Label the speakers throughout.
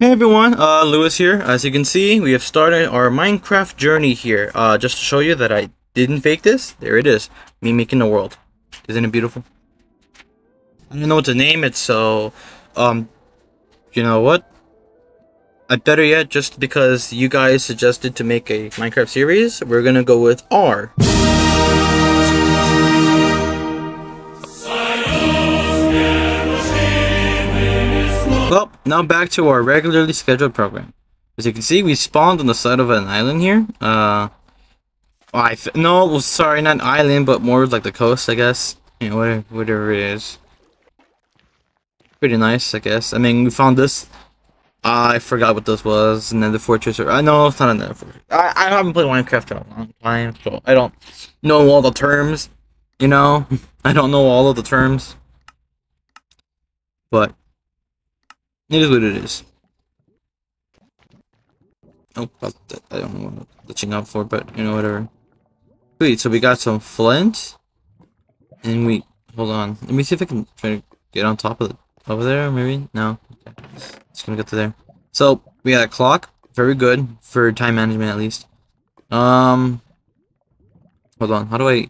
Speaker 1: Hey everyone, Lewis here. As you can see, we have started our Minecraft journey here. Just to show you that I didn't fake this, there it is. Me making the world. Isn't it beautiful? I don't know what to name it, so, you know what? Better yet, just because you guys suggested to make a Minecraft series, we're gonna go with R. Well, now back to our regularly scheduled program. As you can see, we spawned on the side of an island here. No, sorry, not island, but more like the coast, I guess. You know, whatever it is. Pretty nice, I guess. I mean, we found this. I forgot what this was. Another fortress, or I know it's not another fortress. I haven't played Minecraft in a long time, so I don't know all the terms. You know, I don't know all of the terms, but it is what it is. Oh, I don't know what I'm glitching out for, but you know, whatever. Sweet, so we got some flint, and hold on. Let me see if I can try to get on top of it. Over there, maybe? No. Okay. Just gonna get to there. So we got a clock, very good for time management at least. Hold on. How do I?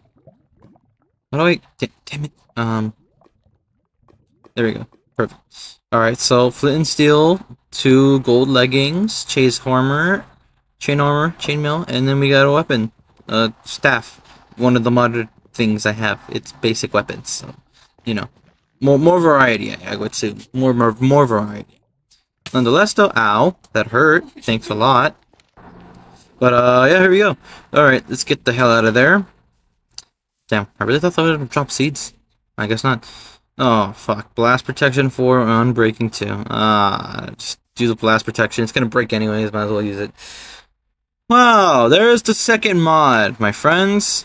Speaker 1: Damn it. There we go. Perfect. All right. So flint and steel, 2 gold leggings, chain armor, chainmail, and then we got a weapon, staff. One of the modern things I have. It's basic weapons. So, you know. More variety, I would say. More variety. Nonetheless, though, ow, that hurt. Thanks a lot. But, yeah, here we go. Alright, let's get the hell out of there. Damn, I really thought that would drop seeds. I guess not. Oh, fuck. Blast protection 4, unbreaking 2. Just do the blast protection. It's gonna break anyways, might as well use it. Wow, there's the second mod, my friends.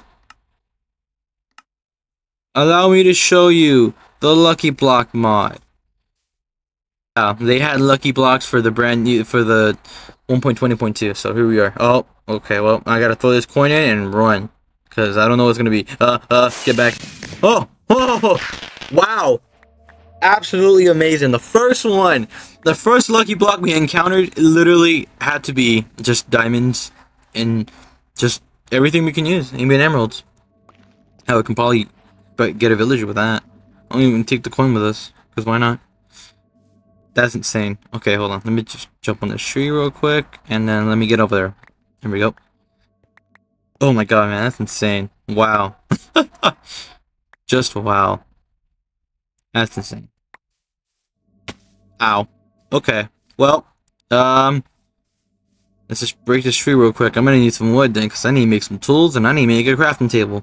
Speaker 1: Allow me to show you the Lucky Block mod. Yeah, they had Lucky Blocks for the brand new, for the 1.20.2, so here we are. Oh, okay, well, I gotta throw this coin in and run. Because I don't know what's gonna be. Get back. Oh, wow. Absolutely amazing. The first one, the first Lucky Block we encountered literally had to be just diamonds and just everything we can use, even emeralds. Hell, we can probably get a villager with that. I don't even take the coin with us, because why not? That's insane. Okay, hold on. Let me just jump on this tree real quick, and then let me get over there. Here we go. Oh my god, man, that's insane. Wow. Just wow. That's insane. Ow. Okay. Well, let's just break this tree real quick. I'm gonna need some wood then, because I need to make some tools, and I need to make a crafting table.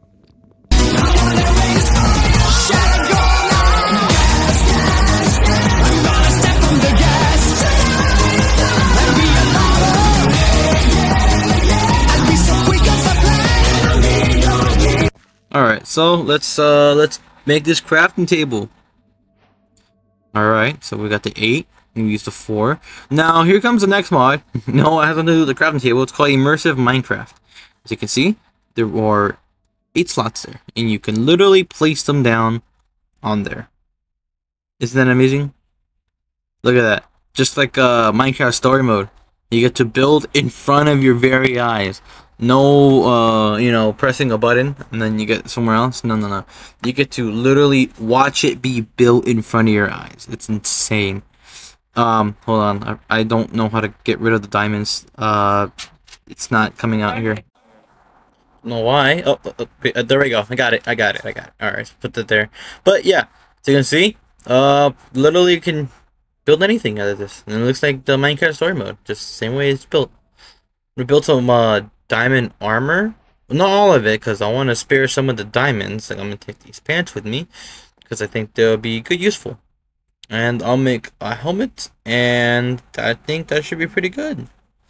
Speaker 1: Alright, so let's make this crafting table. Alright, so we got the 8, and we used the 4. Now here comes the next mod. No, it has nothing to do with the crafting table. It's called Immersive Minecraft. As you can see, there are 8 slots there, and you can literally place them down on there. Isn't that amazing? Look at that. Just like Minecraft story mode. You get to build in front of your very eyes. No, you know, pressing a button and then you get somewhere else. No. You get to literally watch it be built in front of your eyes. It's insane. Hold on. I don't know how to get rid of the diamonds. It's not coming out here. Know why? Oh, there we go. I got it. Alright, put that there. But yeah, so you can see, literally you can build anything out of this. And it looks like the Minecraft story mode. Just the same way it's built. We built some, diamond armor. Not all of it, because I want to spare some of the diamonds. Like, I'm going to take these pants with me, because I think they'll be good useful. And I'll make a helmet, and I think that should be pretty good.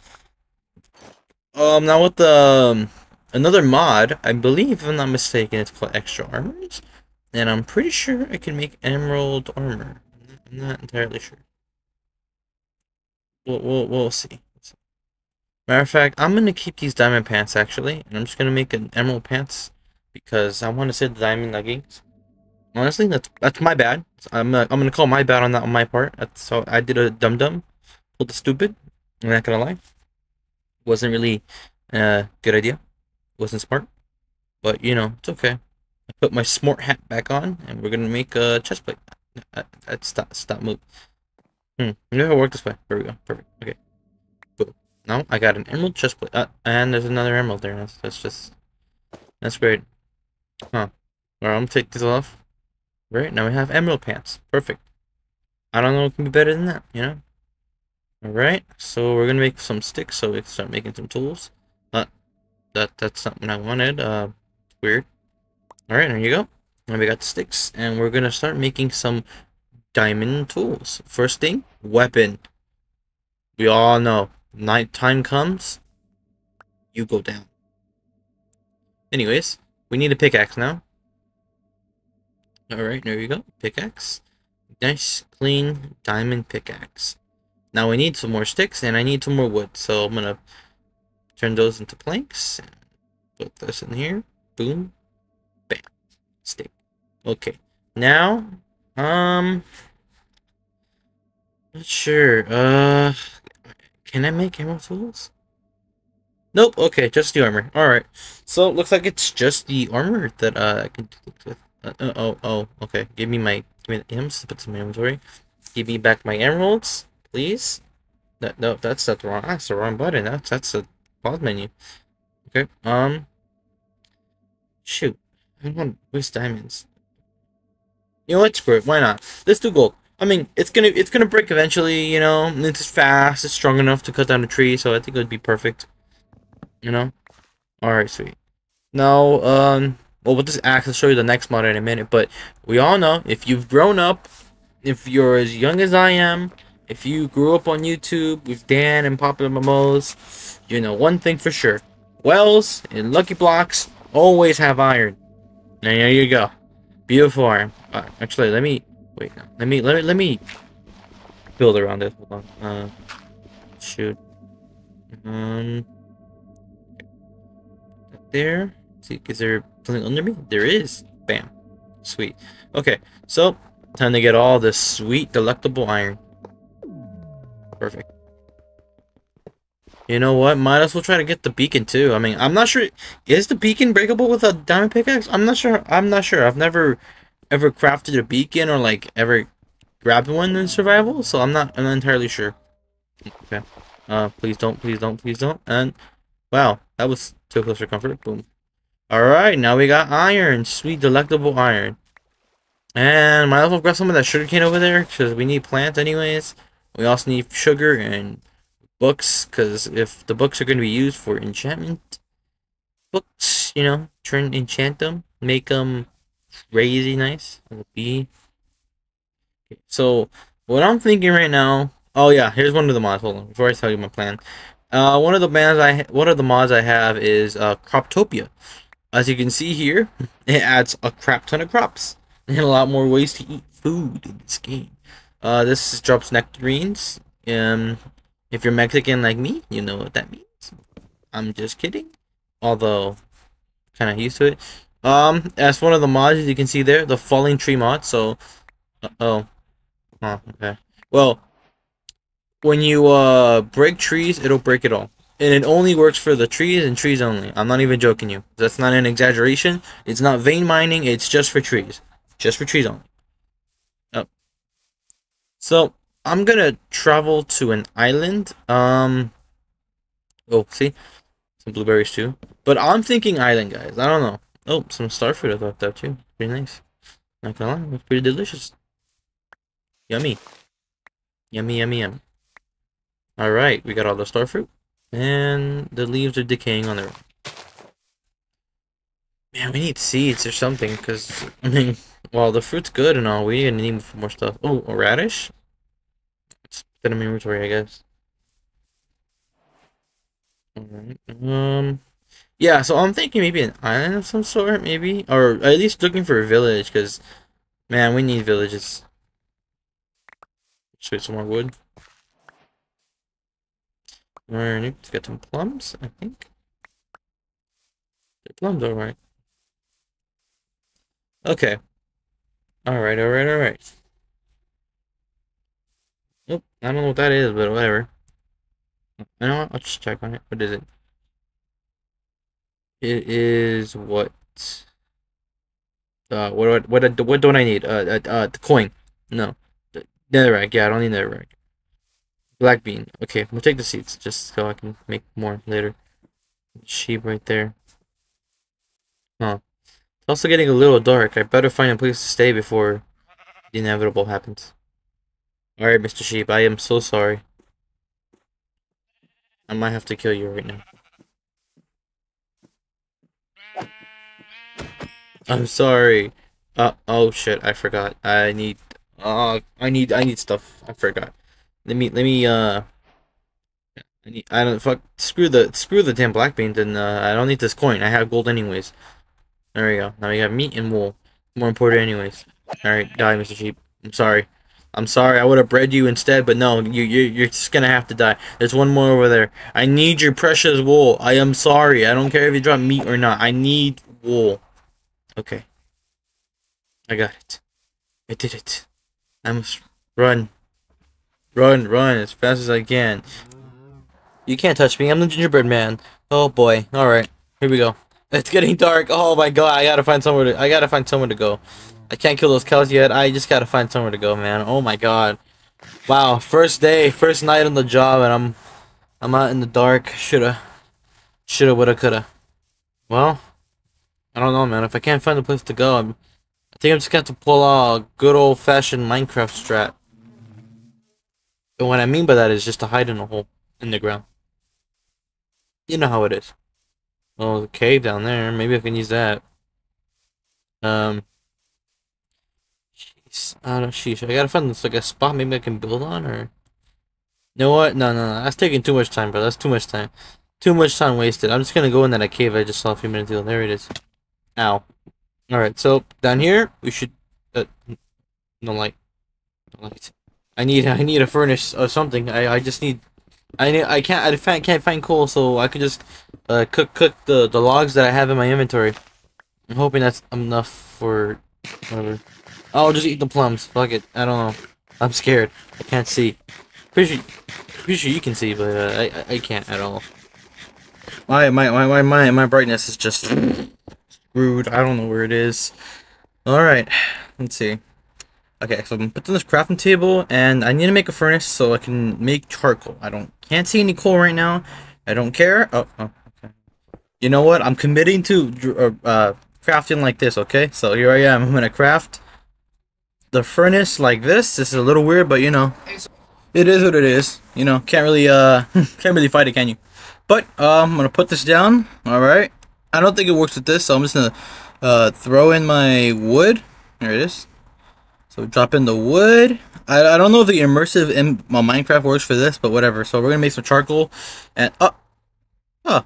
Speaker 1: Now with the, another mod, I believe, if I'm not mistaken, it's called Extra Armors. And I'm pretty sure I can make emerald armor. I'm not entirely sure. We'll see. Matter of fact, I'm gonna keep these diamond pants actually, and I'm just gonna make an emerald pants because I want to say the diamond leggings. Honestly, that's my bad. I'm gonna call my bad on that on my part. So I did a dum. pulled the stupid. I'm not gonna lie. Wasn't really a good idea. Wasn't smart. But, you know, it's okay. I put my smart hat back on, and we're gonna make a chest plate. Stop, move. Maybe it'll work this way. There we go. Perfect. Okay. Boom. Now I got an emerald chest plate. And there's another emerald there. That's great. Huh. Alright, I'm gonna take this off. Right, now we have emerald pants. Perfect. I don't know what can be better than that, you know? Alright, so we're gonna make some sticks so we can start making some tools. That's something I wanted. Weird. Alright, there you go. Now we got the sticks, and we're gonna start making some diamond tools. First thing, weapon. We all know, night time comes, you go down. Anyways, we need a pickaxe now. Alright, there you go. Pickaxe. Nice, clean diamond pickaxe. Now we need some more sticks, and I need some more wood. So I'm gonna turn those into planks. Put this in here. Boom. Bam. Stick. Okay. Now, not sure. Can I make emerald tools? Nope. Okay, just the armor. All right. So it looks like it's just the armor that I can do with. Okay. Give me the items to put some inventory. Give me back my emeralds, please. No, that's the wrong button. That's the pause menu. Okay. Shoot. I don't want to waste diamonds. You know what? Screw it. Why not? Let's do gold. I mean, it's gonna break eventually. You know, it's fast. It's strong enough to cut down a tree, so I think it would be perfect. You know. All right, sweet. Now, well, with this axe, I'll show you the next mod in a minute. But we all know, if you've grown up, if you're as young as I am, if you grew up on YouTube with Dan and Papa Mamos, you know one thing for sure: wells and Lucky Blocks always have iron. And there you go, beautiful iron. Actually, let me wait. Now. Let me build around this. Hold on. Shoot. There. See, is there something under me? There is. Bam. Sweet. Okay, so time to get all this sweet, delectable iron. Perfect. You know what? Might as well try to get the beacon too. I mean, I'm not sure. Is the beacon breakable with a diamond pickaxe? I'm not sure. I've never ever crafted a beacon or like ever grabbed one in survival, so I'm not entirely sure. Okay. Please don't. And wow, that was too close for comfort. Boom. Alright, now we got iron. Sweet, delectable iron. And might as well grab some of that sugarcane over there, because we need plants anyways. We also need sugar and books, because if the books are going to be used for enchantment books, you know, enchant them, make them crazy nice. It'll be... Okay, so, what I'm thinking right now... Oh yeah, here's one of the mods. Hold on, before I tell you my plan. One of the mods I have is Croptopia. As you can see here, it adds a crap ton of crops and a lot more ways to eat food in this game. This drops nectarines. If you're Mexican like me, you know what that means. I'm just kidding. Although, kind of used to it. As one of the mods, as you can see there, the falling tree mod. So, okay. Well, when you break trees, it'll break it all. And it only works for the trees and trees only. I'm not even joking you. That's not an exaggeration. It's not vein mining. It's just for trees. Just for trees only. Oh. So, I'm gonna travel to an island. Oh, see? Some blueberries too. But I'm thinking island, guys. I don't know. Oh, some starfruit I thought that too. Pretty nice. Not gonna lie. It's pretty delicious. Yummy. Yummy. Alright, we got all the starfruit. And the leaves are decaying on their own. Man, we need seeds or something, because, I mean, well, the fruit's good and all, we're gonna need more stuff. Oh, a radish? Let's put in my inventory, I guess. Alright, yeah, so I'm thinking maybe an island of some sort, maybe? Or at least looking for a village, because, man, we need villages. Shoot some more wood. Alright, let's get some plums, I think. The plums, alright. Okay. Alright. Nope, I don't know what that is, but whatever. You know what? I'll just check on it. What is it? It is what? What don't I need? The coin. No. Netherrack. Yeah, I don't need netherrack. Black bean. Okay, we'll take the seeds just so I can make more later. Sheep right there. Huh. It's also getting a little dark. I better find a place to stay before the inevitable happens. Alright, Mr. Sheep, I am so sorry. I might have to kill you right now. I'm sorry. Oh shit, I forgot. I need stuff. I forgot. I don't, fuck, screw the damn black bean, then, I don't need this coin. I have gold anyways. There we go. Now we have meat and wool. More important anyways. Alright, die, Mr. Sheep. I'm sorry. I'm sorry, I would have bred you instead, but no, you're just gonna have to die. There's one more over there. I need your precious wool. I am sorry. I don't care if you drop meat or not. I need wool. Okay. I got it. I did it. I must run. Run as fast as I can. You can't touch me. I'm the gingerbread man. Oh boy. Alright. Here we go. It's getting dark. Oh my god. I gotta find somewhere to go. I can't kill those cows yet. I just gotta find somewhere to go, man. Oh my god. Wow. First day, first night on the job, and I'm out in the dark. Shoulda, woulda, coulda. Well, I don't know, man. If I can't find a place to go, I think I'm just gonna have to pull a good old-fashioned Minecraft strat. And what I mean by that is just to hide in a hole in the ground. You know how it is. Oh, the cave down there. Maybe I can use that. Um, jeez. I don't know. Sheesh. I gotta find this like a spot maybe I can build on, or. You know what? No. That's taking too much time, bro. That's too much time. Too much time wasted. I'm just gonna go in that cave I just saw a few minutes ago. There it is. Ow. Alright, so down here we should. No light. No light. I need a furnace or something. I can't find coal, so I could just cook the logs that I have in my inventory. I'm hoping that's enough for whatever. I'll just eat the plums. Fuck it. I don't know. I'm scared. I can't see. Pretty sure you can see, but I can't at all. My brightness is just screwed. I don't know where it is. All right. Let's see. Okay, so I'm gonna put on this crafting table, and I need to make a furnace so I can make charcoal. Can't see any coal right now. I don't care. Oh, okay. You know what? I'm committing to crafting like this. Okay, so here I am. I'm gonna craft the furnace like this. This is a little weird, but you know, it is what it is. You know, can't really can't really fight it, can you? But I'm gonna put this down. All right. I don't think it works with this, so I'm just gonna throw in my wood. There it is. So drop in the wood. I don't know if the immersive in Minecraft works for this, but whatever. So we're gonna make some charcoal, and huh,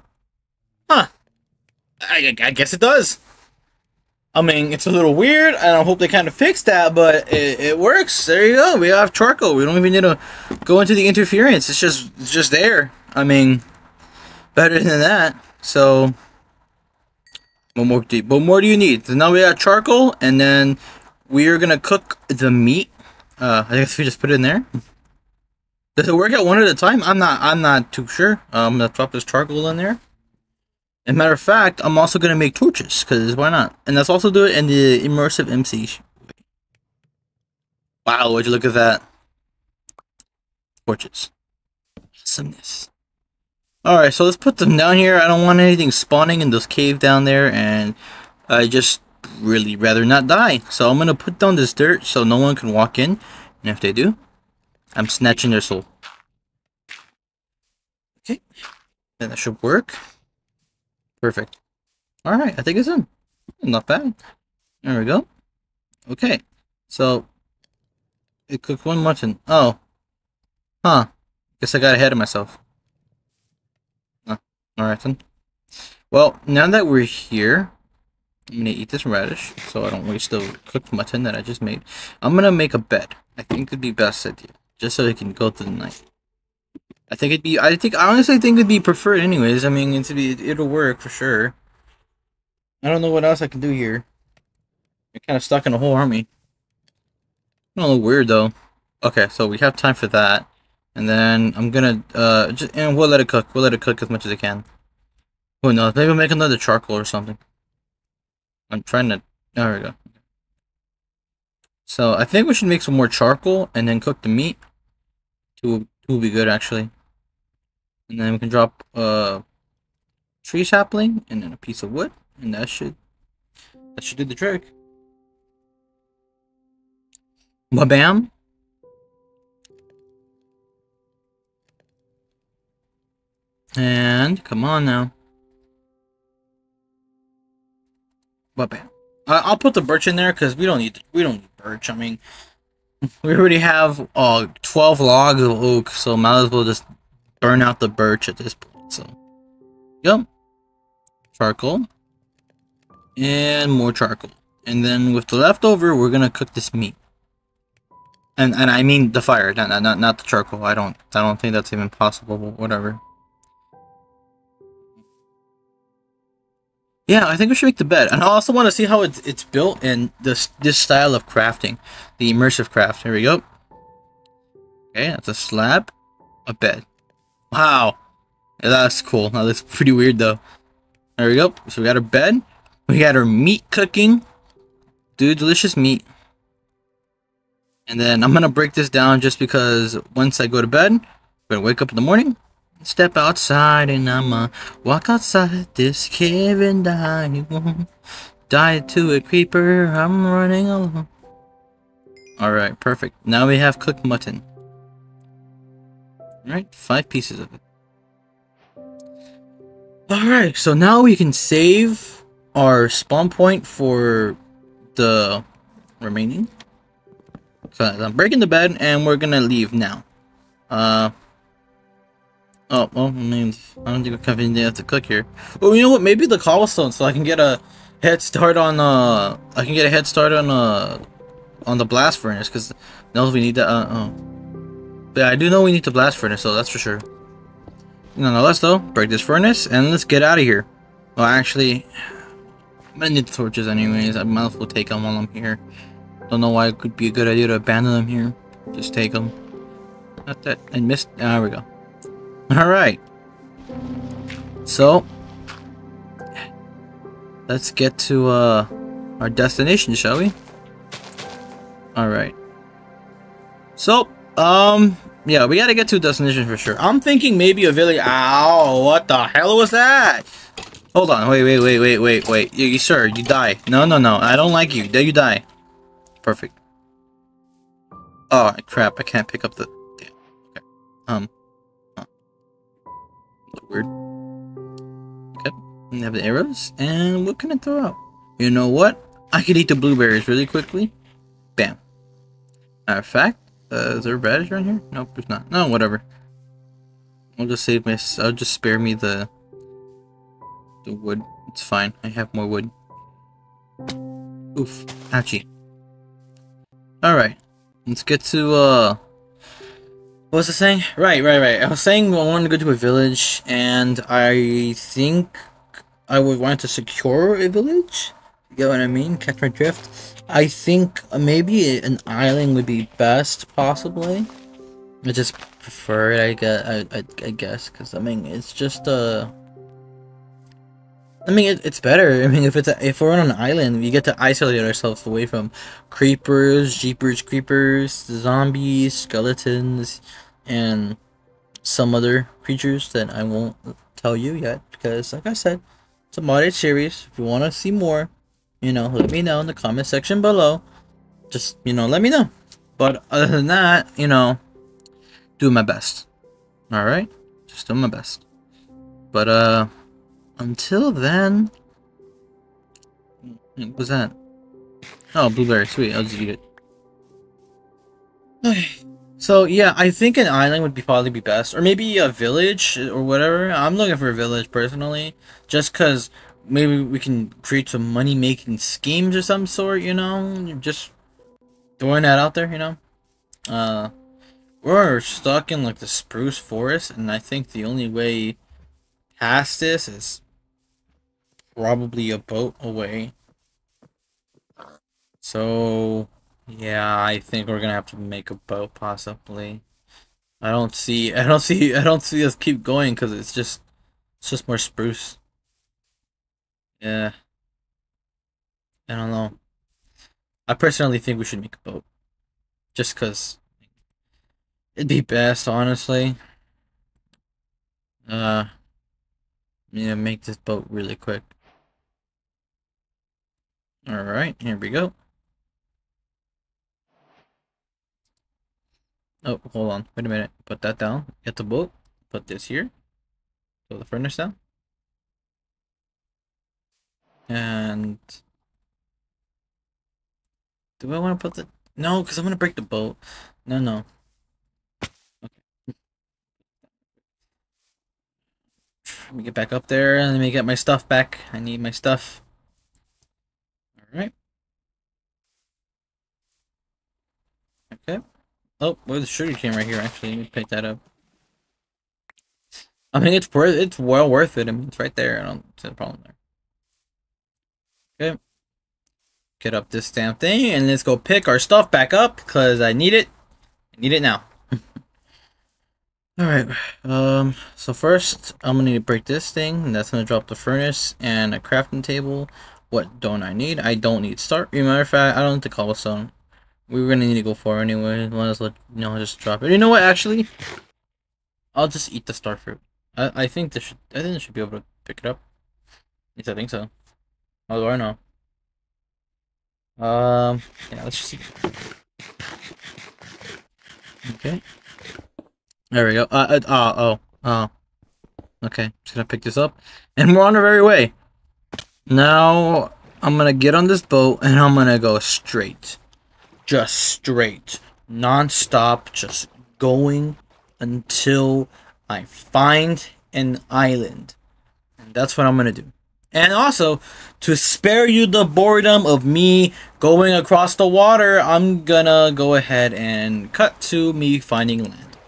Speaker 1: I guess it does. I mean, it's a little weird, and I hope they kind of fix that, but it works. There you go. We have charcoal. We don't even need to go into the interference. It's just there. I mean, better than that. So, what more do you need? So now we got charcoal, and then we are gonna cook the meat. I guess we just put it in there. Does it work out one at a time? I'm not too sure. I'm gonna drop this charcoal in there. As a matter of fact, I'm also gonna make torches, cause why not? And let's also do it in the immersive MC. Wow, would you look at that? Torches. Awesomeness. Alright, so let's put them down here. I don't want anything spawning in this cave down there, and I just really rather not die. So I'm gonna put down this dirt so no one can walk in, and if they do, I'm snatching their soul. Okay, and that should work. Perfect. Alright, I think it's in. Not bad. There we go. Okay, so it cooked one mutton. Oh, huh. Guess I got ahead of myself. Alright then. Well, now that we're here, I'm gonna eat this radish so I don't waste the cooked mutton that I just made. I'm gonna make a bed. I think it'd be best idea, just so it can go through the night. I honestly think it'd be preferred anyways. I mean, it'll work for sure. I don't know what else I can do here. We're kind of stuck in a hole, aren't we? A little weird though. Okay, so we have time for that. And then I'm gonna and we'll let it cook. We'll let it cook as much as it can. Who knows? Maybe we'll make another charcoal or something. I'm trying to. There we go. So I think we should make some more charcoal and then cook the meat. Two will be good actually. And then we can drop a tree sapling and then a piece of wood, and that should do the trick. Bam. And come on now. Bam. I'll put the birch in there because we don't need birch. I mean, we already have 12 logs of oak, so might as well just burn out the birch at this point. So, yep, charcoal and more charcoal, and then with the leftover, we're gonna cook this meat. And I mean the fire, not the charcoal. I don't think that's even possible. But whatever. Yeah, I think we should make the bed, and I also want to see how it's built in this style of crafting, the immersive craft. Here we go. Okay, that's a slab, a bed. Wow, yeah, that's cool. Now that's pretty weird though. There we go. So we got our bed, we got our meat cooking, dude, delicious meat. And then I'm gonna break this down just because once I go to bed, I'm gonna wake up in the morning, step outside, and I'ma walk outside this cave and I won't die to a creeper. I'm running alone. Alright, perfect. Now we have cooked mutton. Alright, 5 pieces of it. Alright, so now we can save our spawn point for the remaining. So I'm breaking the bed and we're gonna leave now. Oh, well, I mean, I don't think we have anything else to cook here. Oh, you know what? Maybe the cobblestone, so I can get a head start on on the blast furnace, because no, we need that. But yeah, I do know we need the blast furnace, so that's for sure. Nonetheless, though, break this furnace and let's get out of here. Well, actually, I'm gonna need the torches anyways. I might as well take them while I'm here. Don't know why it could be a good idea to abandon them here. Just take them. Not that I missed. There we go. Alright. So, let's get to our destination, shall we? Alright. So, yeah, we gotta get to a destination for sure. I'm thinking maybe a village. Ow, what the hell was that? Hold on, wait. Sir, you die. No, I don't like you. There you die. Perfect. Oh, crap, I can't pick up the... Damn. Okay. Weird. Okay, we have the arrows, and what can I throw out? You know what? I could eat the blueberries really quickly. Bam. Matter of fact, is there a radish around here? Nope, there's not. No, whatever. I'll just save my. I'll just spare me the wood. It's fine. I have more wood. Oof. Ouchie. Alright. Let's get to what was I saying? Right. I was saying I wanted to go to a village, and I think I would want to secure a village. You get what I mean? Catch my drift? I think maybe an island would be best, possibly. I just prefer it, I guess, because I mean, it's just I mean, it's better. I mean, if we're on an island, we get to isolate ourselves away from creepers, jeepers creepers, zombies, skeletons, and some other creatures that I won't tell you yet, because, like I said, it's a modded series. If you want to see more, let me know in the comment section below. Just, let me know. But other than that, do my best. Alright? Just do my best. But, until then... What was that? Oh, blueberry. Sweet. I'll just eat it. So, yeah, I think an island would probably be best. Or maybe a village or whatever. I'm looking for a village, personally. Just because maybe we can create some money-making schemes or some sort, Just throwing that out there, We're stuck in, like, the spruce forest. And I think the only way past this is probably a boat away. So, Yeah, I think we're gonna have to make a boat possibly. I don't see us keep going because it's just more spruce. Yeah, I don't know. I personally think we should make a boat just because it'd be best, honestly. Uh, yeah, make this boat really quick. All right, here we go. Oh, hold on. Wait a minute. Put that down. Get the boat. Put this here. Put the furnace down. And do I want to put the... No, because I'm going to break the boat. No, no. Okay. Let me get back up there. Let me get my stuff back. I need my stuff. Alright. Okay. Oh, where's the sugar cane right here, actually. Let me pick that up. I mean, it's well worth it. I mean, it's right there. I don't see a problem there. Okay. Get up this damn thing, and let's go pick our stuff back up, because I need it. I need it now. Alright, so first, I'm gonna need to break this thing, and that's gonna drop the furnace and a crafting table. What don't I need? I don't need start. Matter of fact, I don't need the cobblestone. We were gonna need to go for it anyway. Might as well, just drop it. You know what, actually? I'll just eat the star fruit. I think I should be able to pick it up. At least I think so. How do I know? Yeah, let's just see. Okay. There we go. Okay. Just gonna pick this up. And we're on our very way. Now, I'm gonna get on this boat and I'm gonna go straight. Just straight. Non-stop. Just going until I find an island. And that's what I'm gonna do. And also, to spare you the boredom of me going across the water, I'm gonna go ahead and cut to me finding land.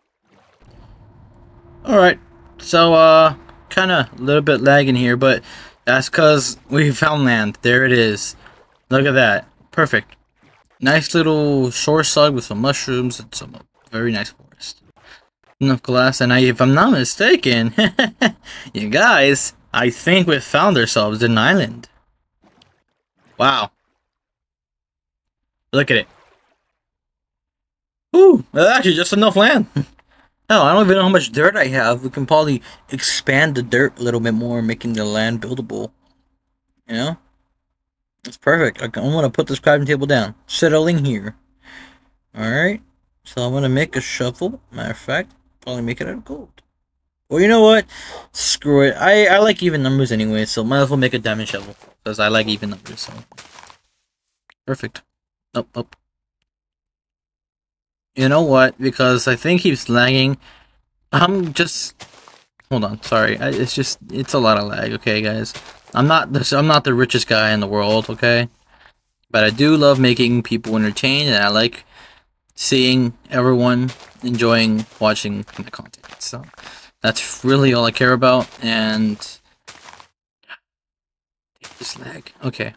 Speaker 1: Alright, so, kinda a little bit lagging here, but that's because we found land. There it is. Look at that. Perfect. Nice little shore side with some mushrooms and some very nice forest. Enough glass, and if I'm not mistaken, you guys, I think we found ourselves an island. Wow. Look at it. Ooh, that's actually just enough land. Hell, I don't even know how much dirt I have. We can probably expand the dirt a little bit more, making the land buildable. You know? That's perfect. I'm gonna put this crafting table down. Settling here. Alright. So I'm gonna make a shovel. Matter of fact, probably make it out of gold. Well, you know what? Screw it. I like even numbers anyway, so might as well make a diamond shovel. Because I like even numbers, so. Perfect. Oh, oh. You know what? Because I think he's lagging. I'm just... Hold on, sorry. It's a lot of lag, okay, guys? I'm not the richest guy in the world, okay? But I do love making people entertained, and I like seeing everyone enjoying watching my content. So that's really all I care about, and just lag. Okay.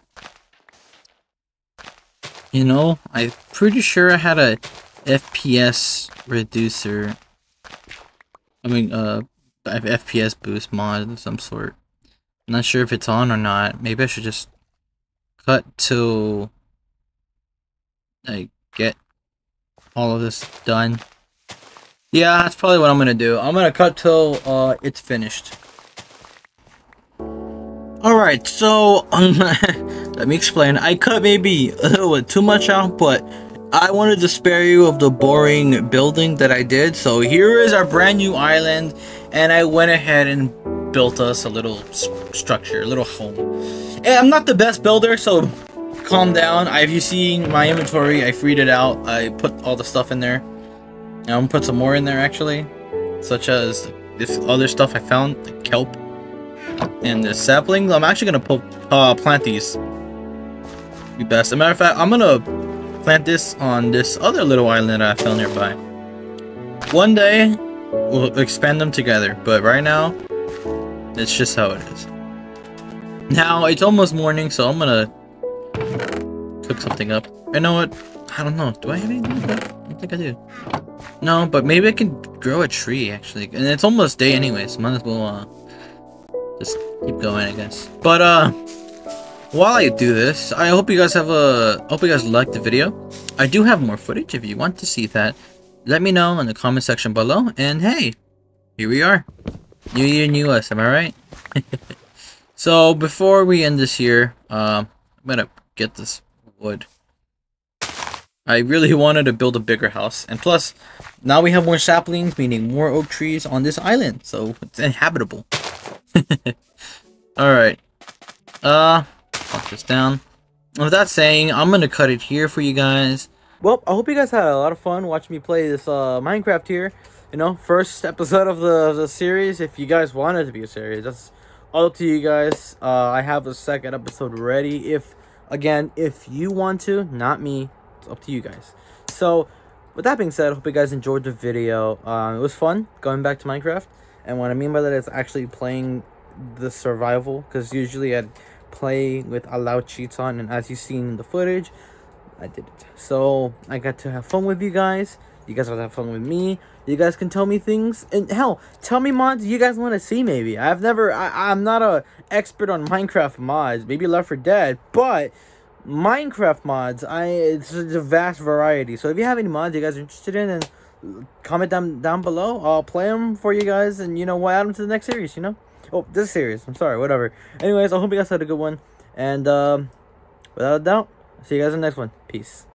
Speaker 1: You know, I'm pretty sure I had a FPS reducer. I mean, FPS boost mod of some sort. I'm not sure if it's on or not. Maybe I should just cut till I get all of this done. Yeah, that's probably what I'm gonna do. I'm gonna cut till it's finished. Alright, so let me explain. I cut maybe a little bit too much out, but I wanted to spare you of the boring building that I did. So here is our brand new island, and I went ahead and built us a little structure, a little home. And I'm not the best builder, so calm down. If you see my inventory, I freed it out. I put all the stuff in there. And I'm gonna put some more in there actually, such as this other stuff I found, like kelp and the saplings. I'm actually gonna plant these. Be best. As a matter of fact, I'm gonna plant this on this other little island that I found nearby. One day, we'll expand them together, but right now, it's just how it is. Now, it's almost morning, so I'm gonna cook something up. You know what? I don't know. Do I have anything to craft? I don't think I do. No, but maybe I can grow a tree, actually. And it's almost day anyways. Might as well, just keep going, I guess. But, while I do this, I hope you guys liked the video. I do have more footage. If you want to see that, let me know in the comment section below. And hey, here we are. New year, new us. Am I right? So before we end this here, I'm gonna get this wood. I really wanted to build a bigger house, and plus, now we have more saplings, meaning more oak trees on this island, so it's inhabitable. All right. Lock this down. With that saying, I'm gonna cut it here for you guys. Well, I hope you guys had a lot of fun watching me play this Minecraft here. You know, first episode of the series. If you guys want it to be a series, that's all up to you guys. I have a second episode ready. If you want to, not me. It's up to you guys. So, with that being said, I hope you guys enjoyed the video. It was fun going back to Minecraft. And what I mean by that is actually playing the survival. Because usually I'd play with allowed cheats on. And as you've seen in the footage, I did it. So, I got to have fun with you guys. You guys got to have fun with me. You guys can tell me things. And hell, tell me mods you guys want to see maybe. I'm not a expert on Minecraft mods. Maybe Left 4 Dead. But Minecraft mods, it's a vast variety. So if you have any mods you guys are interested in, and comment down below. I'll play them for you guys, and you know what, add them to the next series, you know. Oh, this series. I'm sorry, whatever. Anyways, I hope you guys had a good one, and without a doubt, see you guys in the next one. Peace.